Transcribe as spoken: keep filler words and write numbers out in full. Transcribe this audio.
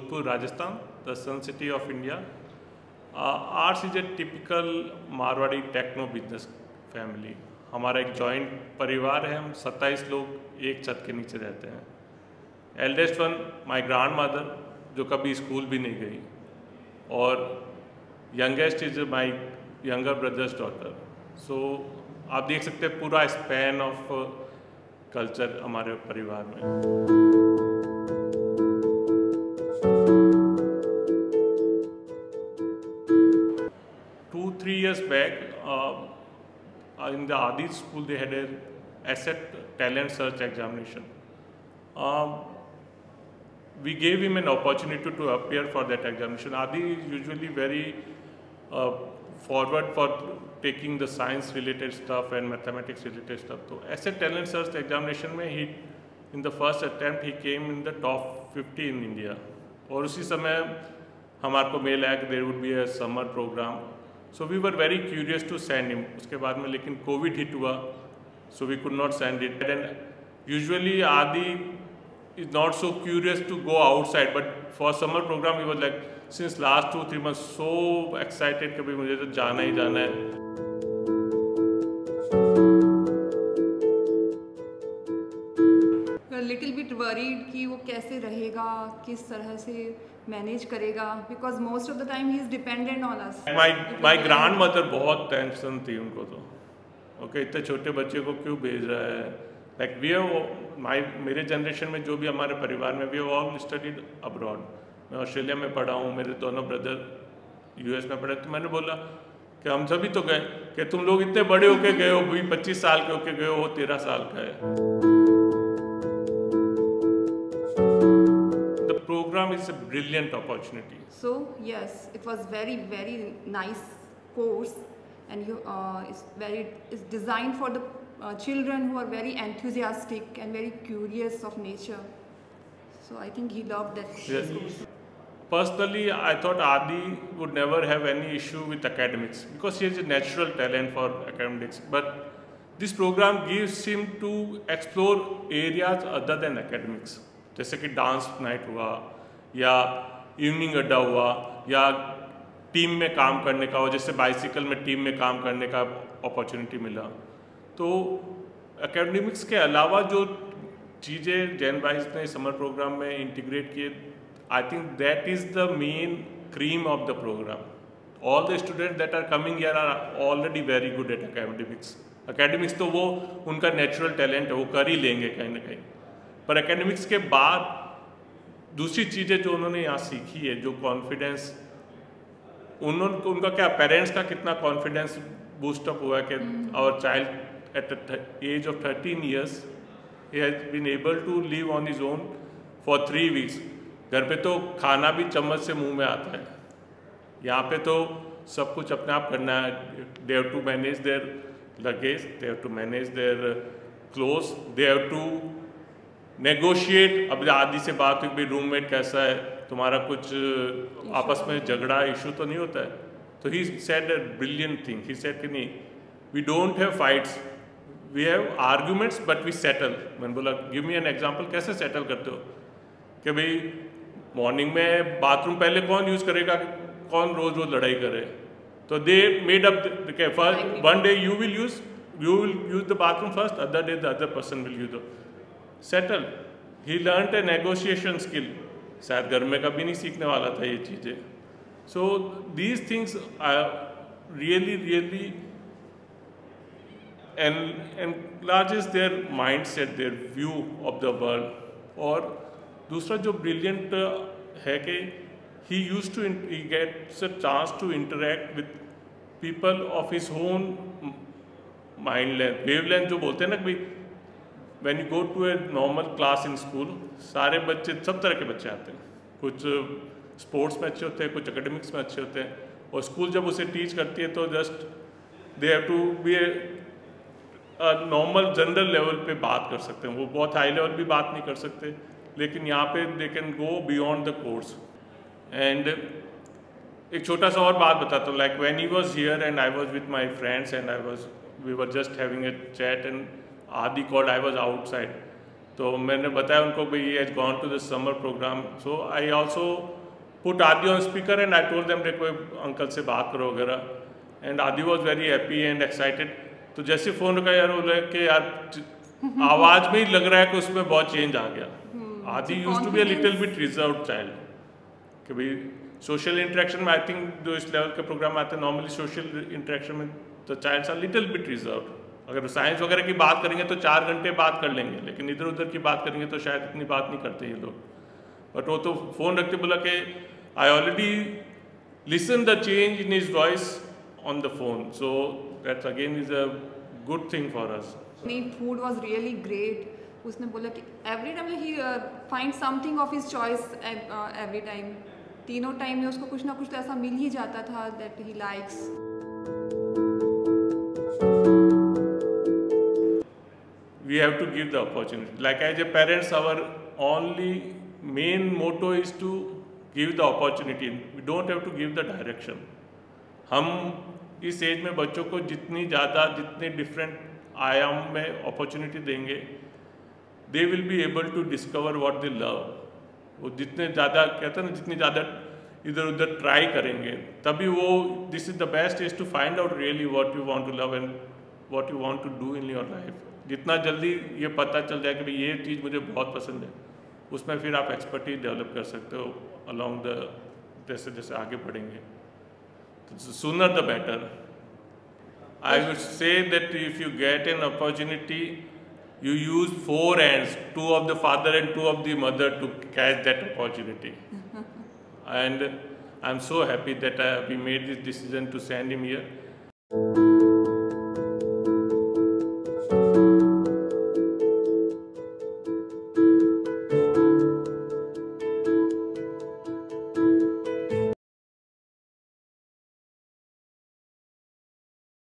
Jodhpur, Rajasthan, the Sun City of India. Uh, ours is a typical Marwari techno business family. हमारा एक joint परिवार है, हम सत्ताईस लोग एक छत के नीचे रहते हैं. Eldest one my grand mother, जो कभी स्कूल भी नहीं गई, और youngest is my younger brother's daughter. So आप देख सकते हैं पूरा स्पैन ऑफ कल्चर हमारे परिवार में. Two, three years back, uh, in the Adi school, they had a asset talent search examination. Um, we gave him an opportunity to appear for that examination. Adi is usually very uh, forward for taking the science related stuff and mathematics related stuff. So asset talent search examination में he, in the first attempt, he came in the top fifty in India. और उसी समय हमारे को mail आया कि there would be a summer program. So we were very curious to send him. उसके बाद में लेकिन कोविड हिट हुआ, so we could not send it. And usually Adi is not so curious to go outside, but for summer program he was like since last two three months so excited कि भाई मुझे तो जाना ही जाना है. Little bit worried कि वो कैसे रहेगा, किस तरह से मैनेज करेगा, because most of the time he is dependent on us. My my grand mother बहुत टेंशन थी उनको तो. ओके okay, इतने छोटे बच्चे को क्यों भेज रहा है. लाइक वी हैव माय मेरे जनरेशन में जो भी हमारे परिवार में, we have all studied abroad. मैं ऑस्ट्रेलिया में पढ़ा हूँ, मेरे दोनों ब्रदर यूएस में पढ़े. तो मैंने बोला कि हम सभी तो गए, कि तुम लोग इतने बड़े होके गए हो, भी पच्चीस साल के होके गए हो, तेरह साल का है. Program is a brilliant opportunity. So yes, it was very very nice course, and you uh, it's very it's designed for the uh, children who are very enthusiastic and very curious of nature. So I think he loved that yes. course. Personally, I thought Adi would never have any issue with academics because he has a natural talent for academics. But this program gives him to explore areas other than academics. जैसे कि dance night हुआ, या evening अड्डा हुआ, या team में काम करने का, और जैसे बाइसिकल में टीम में काम करने का अपॉर्चुनिटी मिला. तो एकेडमिक्स के अलावा जो चीज़ें जैन भाई ने समर प्रोग्राम में इंटीग्रेट किए, I think that is the main cream of the program. All the student that are coming here are already very good at academics. Academics तो वो उनका नेचुरल टैलेंट है, वो कर ही लेंगे कहीं ना कहीं. पर एकेडमिक्स के बाद दूसरी चीज़ें जो उन्होंने यहाँ सीखी है, जो कॉन्फिडेंस उन्होंने, उनका क्या पेरेंट्स का कितना कॉन्फिडेंस बूस्टअप हुआ कि our child at the age of thirteen years he has been able to live on his own for three weeks. घर पे तो खाना भी चम्मच से मुंह में आता है, यहाँ पे तो सब कुछ अपने आप करना है. They have to manage their luggage, they have to manage their clothes, they have to negotiate. अब आदि से बात हुई भाई रूममेट कैसा है, तुम्हारा कुछ आपस में झगड़ा इशू तो नहीं होता है. तो he said a brilliant thing. He said कि नहीं, we don't have fights, we have arguments but we settle. मैंने बोला गिव मी एन एग्जांपल, कैसे सेटल करते हो. कि भाई मॉर्निंग में बाथरूम पहले कौन यूज़ करेगा, कौन रोज रोज लड़ाई करे. तो they made up first one day you will use you will use the bathroom first, other day the other person will use the settle. He learn a negotiation skill. शायद घर में कभी नहीं सीखने वाला था ये चीज़ें. So these things really really enlarges their mind set, their view of the world. और दूसरा जो ब्रिलियंट है कि he use to he gets a chance to interact with people of his own mind length, wave length जो बोलते हैं ना कि when you go to a normal class in school, सारे बच्चे सब तरह के बच्चे आते हैं. कुछ स्पोर्ट्स में अच्छे होते हैं, कुछ एकेडमिक्स में अच्छे होते हैं. और स्कूल जब उसे टीच करती है तो just they have to be a normal general level पे बात कर सकते हैं. वो बहुत हाई लेवल भी बात नहीं कर सकते, लेकिन यहाँ पे they can go beyond the course. And एक छोटा सा और बात बताता हूँ. Like when he was here and I was with my friends and I was we were just having a chat and Adi called, I was outside. तो मैंने बताया उनको भाई he has gone to the summer program. So I also put Adi on speaker and I told them देखो uncle से बात करो वगैरह and Adi was very happy and excited. तो जैसे फ़ोन रखा यार बोले कि यार आवाज़ में ही लग रहा है कि उसमें बहुत चेंज आ गया. Adi used to be a little bit reserved child. कि भाई सोशल इंटरेक्शन में आई थिंक जो इस लेवल के प्रोग्राम आते हैं नॉर्मली सोशल इंटरेक्शन में तो childs are little bit reserve. अगर साइंस वगैरह की बात करेंगे तो चार घंटे बात कर लेंगे, लेकिन इधर उधर की बात करेंगे तो शायद इतनी बात नहीं करते ये लोग. बट वो तो फ़ोन रखते बोला कि I already listen the change in his voice on the phone. So that's again is a good thing for us. Food was really great. उसने बोला कि every time he find something of his choice every time. तीनों time में उसको कुछ ना कुछ तो ऐसा मिल ही जाता था that he likes. We have to give the opportunity. Like as a parents, our only main motto is to give the opportunity. We don't have to give the direction. हम इस एज में बच्चों को जितनी ज़्यादा जितने डिफरेंट आयाम में अपॉर्चुनिटी देंगे, they will be able to discover what they love. वो जितने ज़्यादा कहते हैं ना जितनी ज़्यादा इधर उधर ट्राई करेंगे तभी वो this is the best is to find out really what you want to love and what you want to do in your life. जितना जल्दी ये पता चल जाए कि भाई ये चीज़ मुझे बहुत पसंद है, उसमें फिर आप एक्सपर्टीज डेवलप कर सकते हो अलॉन्ग द जैसे जैसे आगे बढ़ेंगे. तो sooner the better. I would say that if you get an opportunity you use four hands, two of the father and two of the mother to catch that opportunity. And I'm so happy that uh, we made this decision to send him here.